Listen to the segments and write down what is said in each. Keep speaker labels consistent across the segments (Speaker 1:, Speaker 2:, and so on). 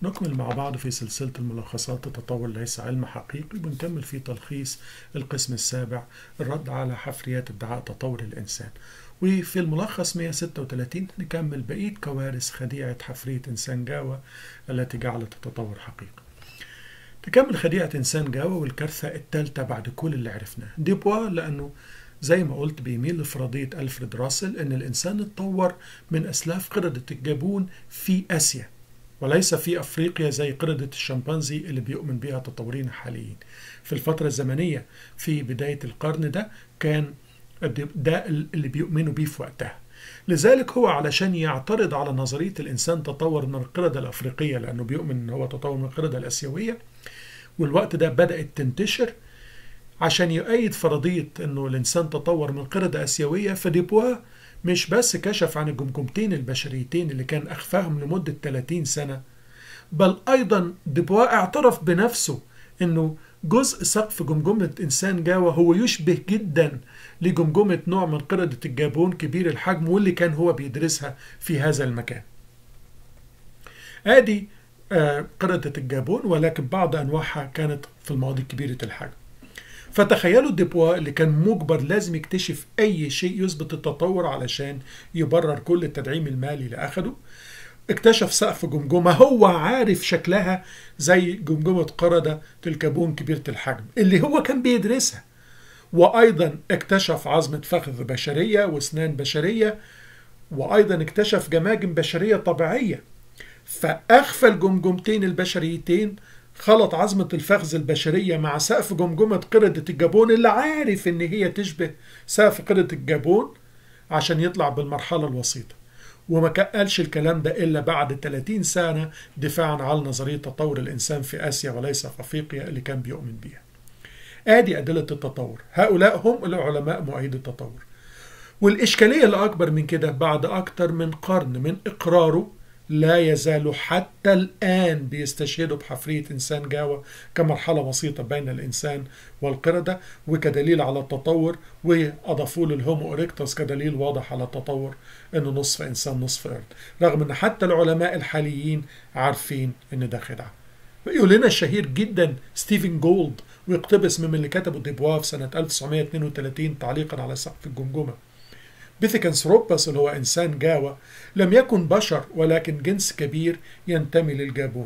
Speaker 1: نكمل مع بعض في سلسلة الملخصات التطور ليس علم حقيقي، بنكمل في تلخيص القسم السابع الرد على حفريات ادعاء تطور الإنسان. وفي الملخص 136 نكمل بقية كوارث خديعة حفرية إنسان جاوا التي جعلت التطور حقيقي. تكمل خديعة إنسان جاوا والكارثة الثالثة بعد كل اللي عرفناه. ديبوا لأنه زي ما قلت بيميل لفرضية ألفريد راسل إن الإنسان اتطور من أسلاف قردة الجابون في آسيا وليس في أفريقيا زي قردة الشمبانزي اللي بيؤمن بها التطورين الحاليين. في الفترة الزمنية في بداية القرن ده كان ده اللي بيؤمنوا بيه في وقتها. لذلك هو علشان يعترض على نظرية الإنسان تطور من القردة الأفريقية لأنه بيؤمن إن هو تطور من القردة الآسيوية، والوقت ده بدأت تنتشر عشان يؤيد فرضية إنه الإنسان تطور من قردة آسيوية. فديبوا مش بس كشف عن الجمجمتين البشريتين اللي كان أخفاهم لمدة 30 سنة، بل أيضا ديبوا اعترف بنفسه إنه جزء سقف جمجمة إنسان جاوا هو يشبه جدا لجمجمة نوع من قردة الجابون كبير الحجم واللي كان هو بيدرسها في هذا المكان. آدي قردة الجابون، ولكن بعض أنواعها كانت في الماضي كبيرة الحجم. فتخيلوا ديبوا اللي كان مجبر لازم يكتشف أي شيء يثبت التطور علشان يبرر كل التدعيم المالي اللي أخده، اكتشف سقف جمجمة هو عارف شكلها زي جمجمة قردة الجابون كبيرة الحجم اللي هو كان بيدرسها، وأيضا اكتشف عظمة فخذ بشرية واسنان بشرية، وأيضا اكتشف جماجم بشرية طبيعية. فأخفى الجمجمتين البشريتين، خلط عظمة الفخذ البشرية مع سقف جمجمة قردة الجابون اللي عارف ان هي تشبه سقف قردة الجابون عشان يطلع بالمرحلة الوسيطة. وما قالش الكلام ده إلا بعد 30 سنة دفاعا عن نظرية تطور الإنسان في آسيا وليس في أفريقيا اللي كان بيؤمن بيها. آدي أدلة التطور، هؤلاء هم العلماء مؤيد التطور. والإشكالية الأكبر من كده بعد أكتر من قرن من إقراره لا يزال حتى الآن بيستشهدوا بحفرية إنسان جاوا كمرحلة وسيطة بين الإنسان والقردة وكدليل على التطور، وأضافوا له الهومو إريكتوس كدليل واضح على التطور إنه نصف إنسان نصف قرد، رغم إن حتى العلماء الحاليين عارفين إن ده خدعة. ويقول لنا الشهير جدا ستيفن جولد ويقتبس من اللي كتبه ديبوا في سنة 1932 تعليقا على سقف الجمجمة: بيثيكانثروبوس اللي هو إنسان جاوا لم يكن بشر ولكن جنس كبير ينتمي للجابون.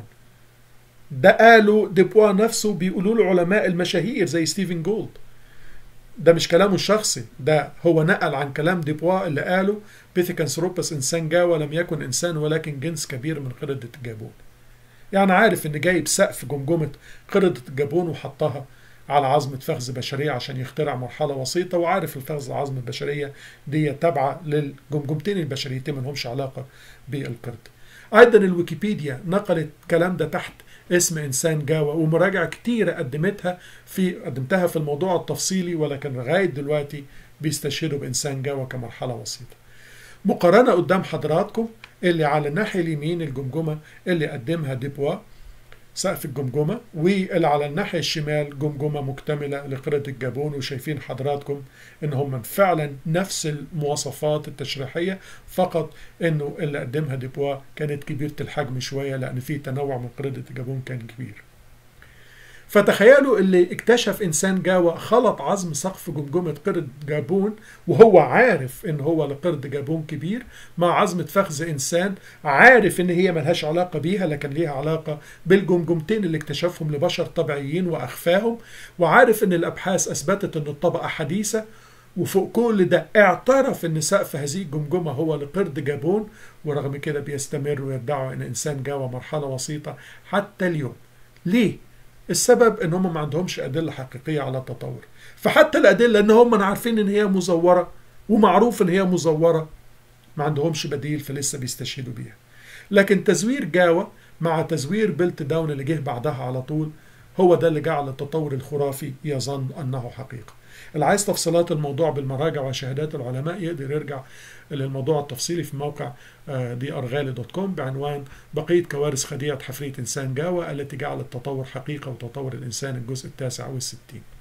Speaker 1: ده قالوا ديبوا نفسه، بيقولوا له علماء المشاهير زي ستيفن جولد. ده مش كلامه الشخصي، ده هو نقل عن كلام ديبوا اللي قاله بيثيكانثروبوس إنسان جاوا لم يكن إنسان ولكن جنس كبير من قردة الجابون. يعني عارف إن جايب سقف جمجمة قردة الجابون وحطها على عظمة فخذ بشرية عشان يخترع مرحلة وسيطة، وعارف الفخذ العظمة البشرية دي تابعة للجمجمتين البشريتين ما لهمش علاقة بالقرد. أيضا الويكيبيديا نقلت الكلام ده تحت اسم إنسان جاوا، ومراجعة كتيرة قدمتها في الموضوع التفصيلي، ولكن لغاية دلوقتي بيستشهدوا بإنسان جاوا كمرحلة وسيطة. مقارنة قدام حضراتكم اللي على الناحية اليمين الجمجمة اللي قدمها ديبوا سقف الجمجمة، واللي على الناحية الشمال جمجمة مكتملة لقردة الجابون، وشايفين حضراتكم ان هم فعلا نفس المواصفات التشريحية، فقط انه اللي قدمها ديبوا كانت كبيرة الحجم شوية لان في تنوع من قردة الجابون كان كبير. فتخيلوا اللي اكتشف إنسان جاوا خلط عظم سقف جمجمة قرد جابون وهو عارف إن هو لقرد جابون كبير مع عظمة فخذ إنسان عارف إن هي ملهاش علاقة بيها لكن ليها علاقة بالجمجمتين اللي اكتشفهم لبشر طبيعيين وأخفاهم، وعارف إن الأبحاث أثبتت إن الطبقة حديثة، وفوق كل ده اعترف إن سقف هذه الجمجمة هو لقرد جابون، ورغم كده بيستمروا ويدعوا إن إنسان جاوا مرحلة وسيطة حتى اليوم. ليه؟ السبب ان هم ما عندهمش ادله حقيقيه على التطور، فحتى الادله ان هم عارفين ان هي مزوره ومعروف ان هي مزوره ما عندهمش بديل فلسه بيستشهدوا بيها. لكن تزوير جاوا مع تزوير بيلت داون اللي جه بعدها على طول هو ده اللي جعل التطور الخرافي يظن انه حقيقه. اللي عايز تفصيلات الموضوع بالمراجع وشهادات العلماء يقدر يرجع للموضوع التفصيلي في موقع drghali.com بعنوان بقية كوارث خديعة حفرية إنسان جاوا التي جعلت التطور حقيقة وتطور الإنسان الجزء 9 و60.